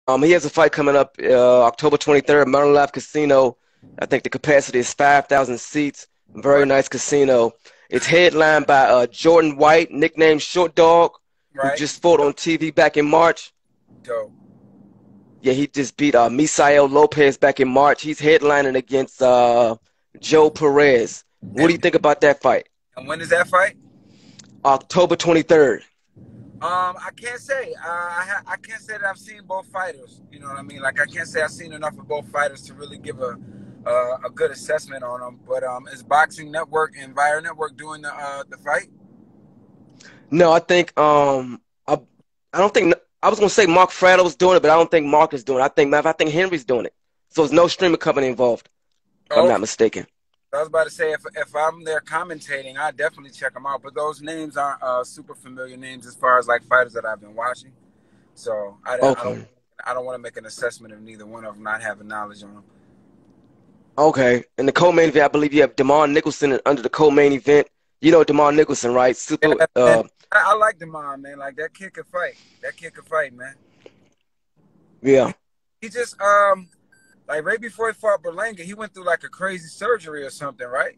He has a fight coming up October 23rd, Mountain Life Casino. I think the capacity is 5,000 seats. Very Right, nice casino. It's headlined by Jordan White, nicknamed Short Dog, who right. just fought on TV back in March. Dope. Yeah, he just beat Misael Lopez back in March. He's headlining against Joe Perez. What do you And, think about that fight? and when is that fight? October 23rd. I can't say. I can't say that I've seen both fighters. You know what I mean? Like I can't say I've seen enough of both fighters to really give a good assessment on them. But is Boxing Network and Vire Network doing the fight? No, I think I don't think I was gonna say Mark Frado's doing it, but I don't think Mark is doing it. I think Henry's doing it. So there's no streaming company involved, if I'm Oh, not mistaken. I was about to say if I'm there commentating, I definitely check them out. But those names aren't super familiar names as far as like fighters that I've been watching. So Okay. I don't want to make an assessment of neither one of them, not having knowledge on them. Okay. In the co-main event, I believe you have Demar Nicholson under the co-main event. You know Demar Nicholson, right? Yeah, Super and I like Demond, man. Like that kid could fight. That kid could fight, man. yeah. He just like right before he fought Berlanga, he went through like a crazy surgery or something, right?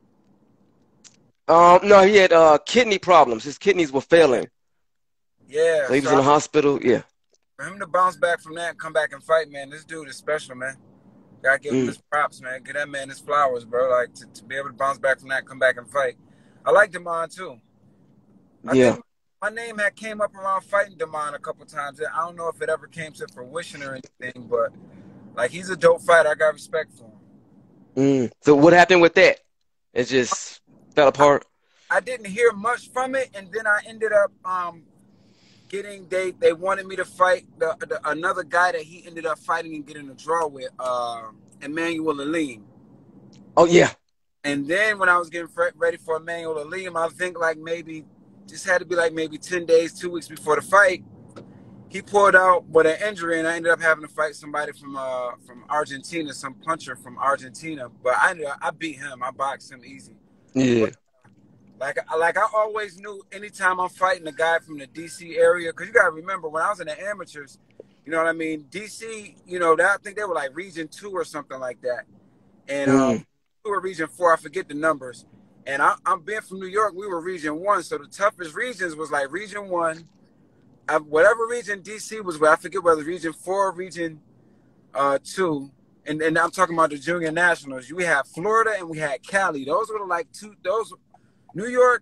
No, he had kidney problems. His kidneys were failing. Yeah. So he was in the hospital. Yeah. For him to bounce back from that and come back and fight, man, this dude is special, man. Gotta give him Mm, his props, man. Give that man his flowers, bro. Like to be able to bounce back from that, come back and fight. I like Demond too. I yeah. think my name had came up around fighting Demond a couple times. I don't know if it ever came to fruition or anything, but like he's a dope fighter. I got respect for him. So what happened with that? It just fell apart. I didn't hear much from it, and then I ended up getting they wanted me to fight another guy that he ended up fighting and getting a draw with, Emmanuel Alim. Oh yeah. And then when I was getting ready for Emmanuel Alim, I think like maybe just had to be like maybe 10 days, 2 weeks before the fight. He pulled out with an injury, and I ended up having to fight somebody from Argentina, some puncher from Argentina. But I beat him. I boxed him easy. Yeah. But like I always knew anytime I'm fighting a guy from the DC area, because you gotta remember when I was in the amateurs, you know what I mean? DC, you know, I think they were like Region 2 or something like that. And Mm, we were Region 4, I forget the numbers. And I'm being from New York, we were Region 1. So the toughest regions was like Region 1. Whatever region DC was with, I forget whether Region 4 or Region 2. And I'm talking about the junior nationals. We had Florida and we had Cali. Those were like those New York,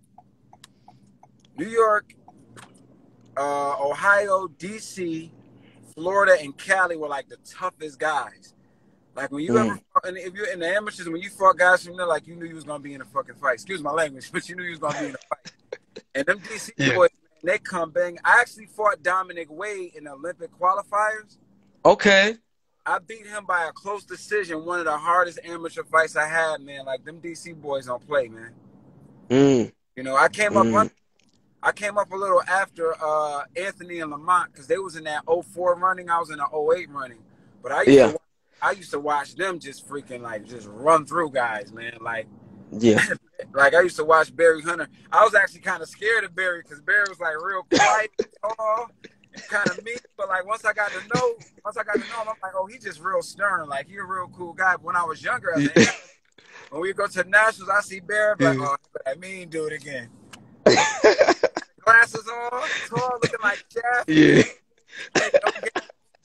Ohio, DC, Florida, and Cali were like the toughest guys. Like when you ever, mm. and if you're in the amateurs, when you fought guys from there, like you knew you was gonna be in a fucking fight. Excuse my language, but you knew you was gonna be in a fight. And them DC Yeah. boys, man, they come bang. I actually fought Dominic Wade in the Olympic qualifiers. Okay. I beat him by a close decision. One of the hardest amateur fights I had, man. Like them DC boys don't play, man. Mm, You know, mm. I came up a little after Anthony and Lamont because they was in that '04 running. I was in the '08 running. But Yeah. I used to watch them just freaking like just run through guys, man. Like Yeah. like I used to watch Barry Hunter. I was actually kind of scared of Barry because Barry was like real quiet, tall, and kind of mean. But like once I got to know him, I'm like, oh, he's just real stern. Like he's a real cool guy. But when I was younger, as an Yeah. when we go to the Nationals, I see Barry, I'm like, oh, that mean dude again. Glasses on, tall, looking like Jeff. Yeah. Hey, don't get,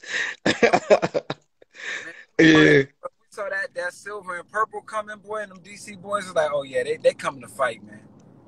man. Yeah. We saw that silver and purple coming, boy, and them DC boys was like, oh yeah, they coming to fight, man.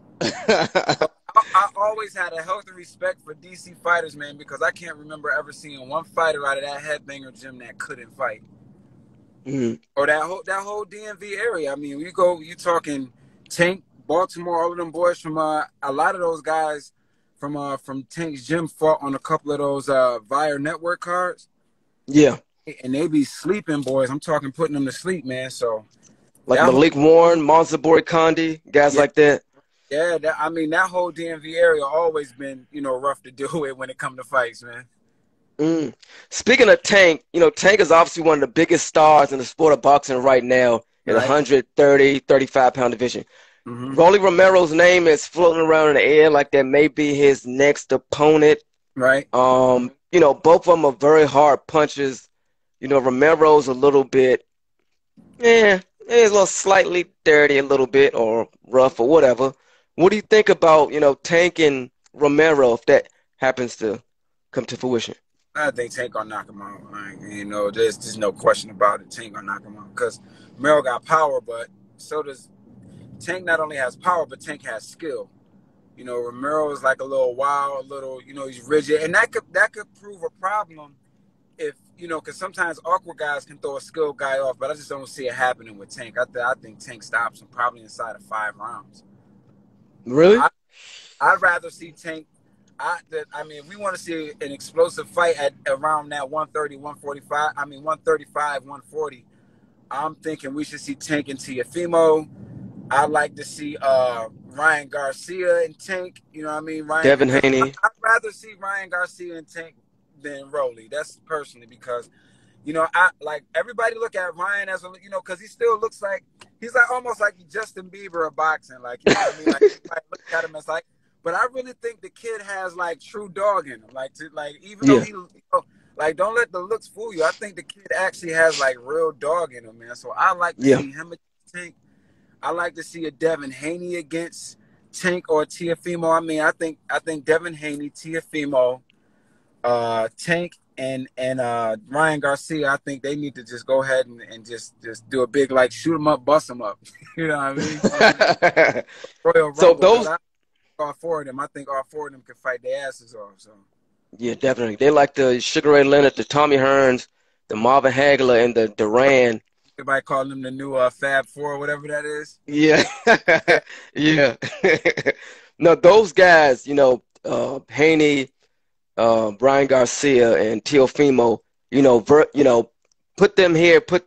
I always had a healthy respect for DC fighters, man, because I can't remember ever seeing one fighter out of that headbanger gym that couldn't fight. Mm, Or that whole DMV area. I mean, you talking Tank, Baltimore, all of them boys from a lot of those guys from Tank's gym fought on a couple of those Vire Network cards. yeah. And they be sleeping, boys. I'm talking putting them to sleep, man. So Like that whole, Malik Warren, Monster Boy Condi, guys yeah, like that. yeah. I mean, that whole DMV area always been, rough to deal with when it come to fights, man. Mm. Speaking of Tank, Tank is obviously one of the biggest stars in the sport of boxing right now in the Right. 130, 35-pound division. Mm-hmm. Rolly Romero's name is floating around in the air like that may be his next opponent. Right. you know, both of them are very hard punches. You know, Romero's a little bit, he's a little slightly dirty, a little bit, or rough, or whatever. What do you think about, you know, Tank and Romero if that happens to come to fruition? I think Tank gonna knock him out. Like, you know, there's no question about it. Tank gonna knock him out because Romero got power, but so does Tank. Not only has power, but Tank has skill. You know, Romero is like a little wild, a little, you know, he's rigid, and that could prove a problem if, you know, because sometimes awkward guys can throw a skilled guy off, but I just don't see it happening with Tank. I think Tank stops him probably inside of 5 rounds. Really? I'd rather see Tank. I mean, we want to see an explosive fight at around that 130, 145. I mean, 135, 140. I'm thinking we should see Tank and Teofimo. I'd like to see Ryan Garcia and Tank. You know what I mean? Devin Haney. I'd rather see Ryan Garcia and Tank than Rolly. That's personally because, you know, I like everybody look at Ryan as a, you know, because he still looks like he's like almost like Justin Bieber of boxing. Like, you know what I mean? Like, look at him as like, but I really think the kid has like true dog in him. Like, even though he, you know, like, don't let the looks fool you. I think the kid actually has like real dog in him, man. So I like to see him against Tank. I like to see a Devin Haney against Tank or Teofimo. I mean, I think Devin Haney, Teofimo, Tank, and Ryan Garcia. I think they need to just go ahead and just do a big like shoot them up, bust them up. You know what I mean? Royal Rumble. So those. All 4 of them, I think all 4 of them can fight their asses off. So Yeah, definitely. They like the Sugar Ray Leonard, the Tommy Hearns, the Marvin Hagler, and the Duran. Everybody calling them the new Fab Four or whatever that is. Yeah, yeah. No, those guys, you know, Haney, Brian Garcia, and Teofimo, you know, put them here, put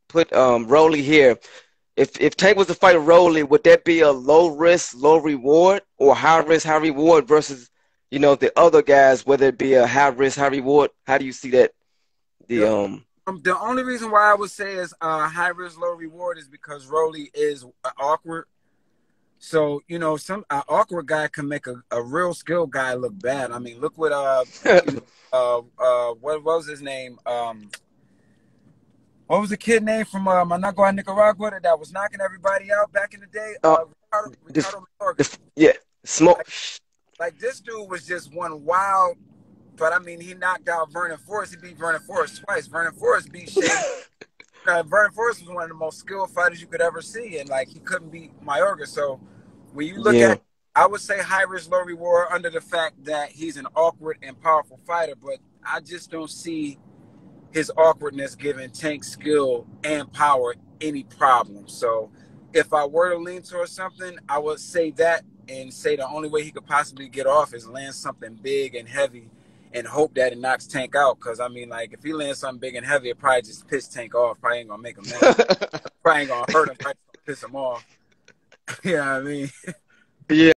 Rolly here. If Tank was to fight Rolly, would that be a low risk, low reward, or high risk, high reward versus, you know, the other guys, whether it be a high risk, high reward? How do you see that? The only reason why I would say is high risk, low reward is because Rolly is awkward. So, you know, some awkward guy can make a real skilled guy look bad. I mean, look what what was his name? What was the kid name from Managua, Nicaragua that was knocking everybody out back in the day? Ricardo yeah, Smoke. Like this dude was just one wild, but I mean, he knocked out Vernon Forrest. He beat Vernon Forrest twice. Vernon Forrest beat Shane. Vernon Forrest was one of the most skilled fighters you could ever see, and like he couldn't beat Mayorga. So when you look at, I would say high risk, low reward under the fact that he's an awkward and powerful fighter, but I just don't see his awkwardness giving Tank skill and power any problem. So if I were to lean towards something, I would say that and say the only way he could possibly get off is land something big and heavy and hope that it knocks Tank out. Because, I mean, like, if he lands something big and heavy, it probably just piss Tank off. Probably ain't going to make him mad. Probably ain't going to hurt him. Probably piss him off. You know what I mean? Yeah.